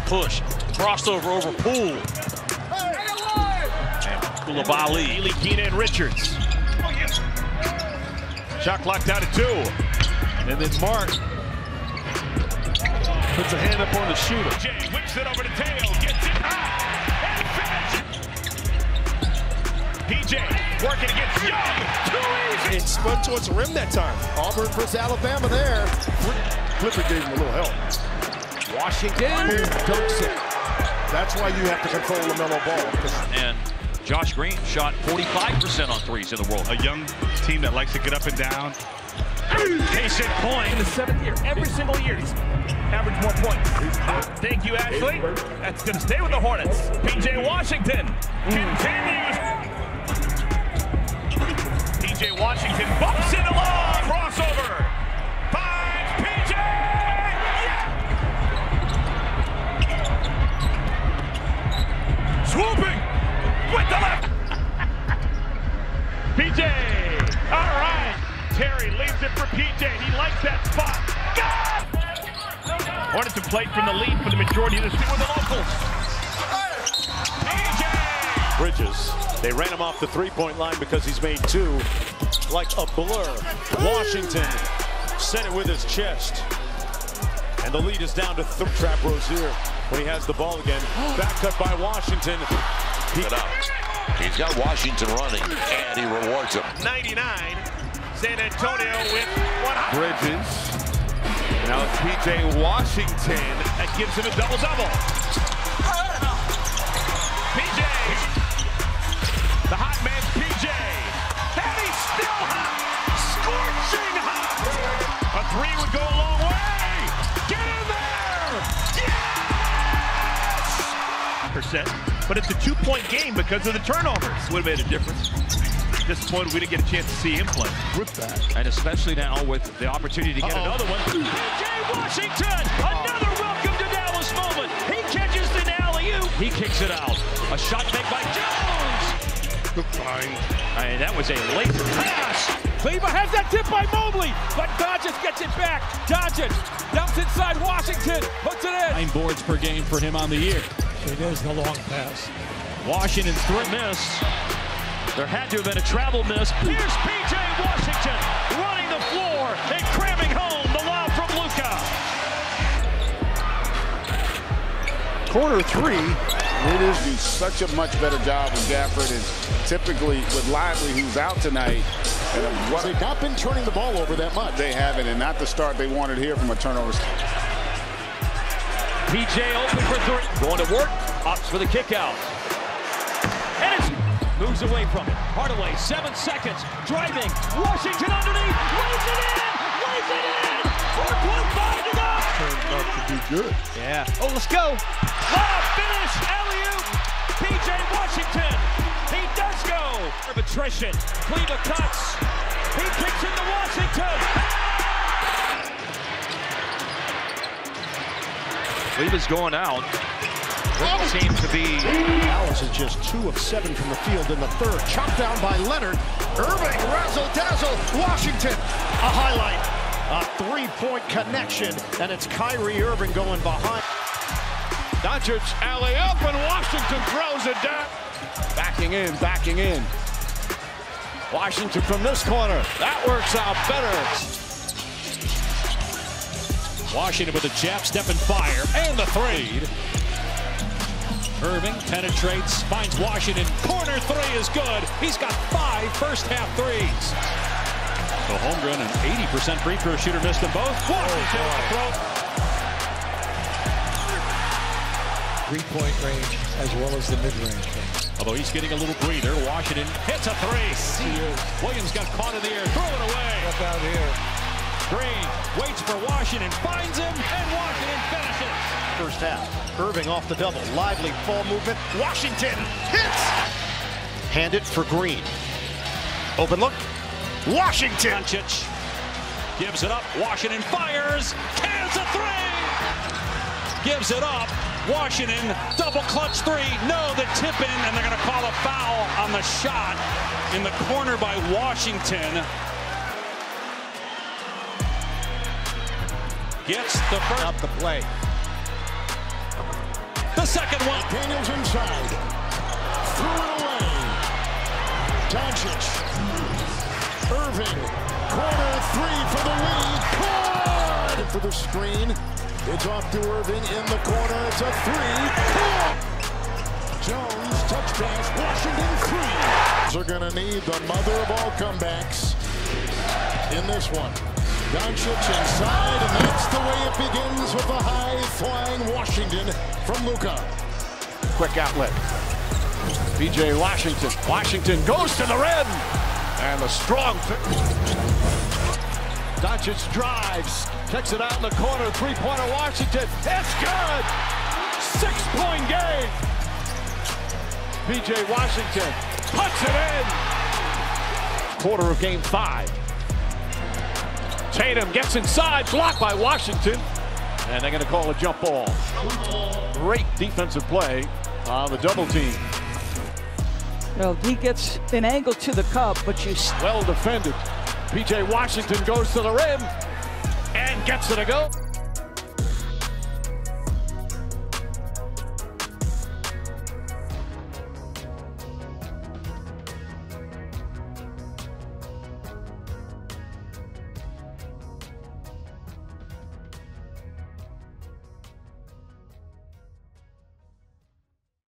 push. Crossover over Poole. And Koulibaly. Ntilikina and Richards. Shot clock down to 2. And then Mark puts a hand up on the shooter. Jay whips it over to Teo, gets it high, and finishes. PJ working against Young, too easy. And spun towards the rim that time. Auburn versus Alabama there. Flipper gave him a little help. Washington dunks it. That's why you have to control LaMelo Ball. And Josh Green shot 45% on threes in the world. A young team that likes to get up and down. Case in point. In the 7th year, every single year, he's averaged more points. Thank you, Ashley. That's going to stay with the Hornets. PJ Washington continues. PJ Washington bumps it along. Crossover. Finds PJ. Yeah. Swooping with the left. PJ. All right. Terry leaves it for PJ. He likes that spot. God! Hornets have played from the lead for the majority of the season with the locals. PJ! Bridges. They ran him off the three-point line because he's made 2 like a blur. Washington set it with his chest. And the lead is down to Trap Rozier when he has the ball again. Back cut by Washington. He's got Washington running, and he rewards him. 99. San Antonio with 100. Bridges. Now it's PJ Washington. That gives him a double-double. PJ. The hot man's PJ. And he's still hot. Scorching hot. A 3 would go a long way. Get in there. Yes! But it's a 2-point game because of the turnovers. Would have made a difference. Disappointed we didn't get a chance to see him play. With that. And especially now with the opportunity to get another one. PJ Washington, another welcome to Dallas moment. He catches the alley-oop. He kicks it out. A shot made by Jones. Good find. And that was a late pass. Cleaver has that tip by Mobley, but Doncic gets it back. Doncic dumps inside Washington, puts it in. 9 boards per game for him on the year. It is the long pass. Washington's 3 miss. There had to have been a travel miss. Here's PJ Washington running the floor and cramming home the lob from Luka. Corner 3. It is do such a much better job with Gafford and typically with Lively, who's out tonight. They've not been turning the ball over that much. They haven't, and not the start they wanted here from a turnover. PJ open for 3. Going to work. Opts for the kick out. And it's moves away from it. Hardaway, 7 seconds. Driving. Washington underneath. Lays it in. Lays it in. 4.5 to go. Turned out to be good. Yeah. Oh, let's go. Lob finish. Alley-oop. PJ Washington. He does go. Arbitration. Cleaver cuts. He kicks into Washington. Cleaver's going out. Doesn't seem to be. Dallas is just 2 of 7 from the field in the 3rd. Chopped down by Leonard. Irving, razzle-dazzle. Washington, a highlight. A 3-point connection, and it's Kyrie Irving going behind. Doncic alley up, and Washington throws it down. Backing in. Washington from this corner. That works out better. Washington with a jab, step and fire, and the 3. Irving penetrates, finds Washington. Corner 3 is good. He's got 5 first-half threes. So Holmgren, an 80% free throw shooter, missed them both. Washington on the throw. 3-point range as well as the mid-range. Although he's getting a little breather, Washington hits a 3. Williams got caught in the air, throw it away. Up out here. Green waits for Washington, finds him, and Washington finishes. First half. Irving off the double. Lively ball movement. Washington hits. Hand it for Green. Open look. Washington. Doncic gives it up. Washington fires. Cans a 3. Gives it up. Washington double clutch 3. No, the tip in, and they're going to call a foul on the shot in the corner by Washington. Gets the first. Up the play. the second one. Daniels inside. Threw it away. Doncic. Irving. Corner three for the lead. Caught! For the screen. It's off to Irving in the corner. It's a three. Caught! Jones, touch pass. Washington three. Are going to need the mother of all comebacks in this one. Doncic inside, and that's the way it begins with a high-flying Washington from Luka. Quick outlet. P.J. Washington. Washington goes to the rim. And a strong Doncic drives. Kicks it out in the corner. Three-pointer Washington. It's good. 6-point game. P.J. Washington puts it in. Quarter of game 5. Tatum gets inside, blocked by Washington, and they're going to call a jump ball. Great defensive play on the double team. Well, he gets an angle to the cup, but you... Well defended. P.J. Washington goes to the rim and gets it to go.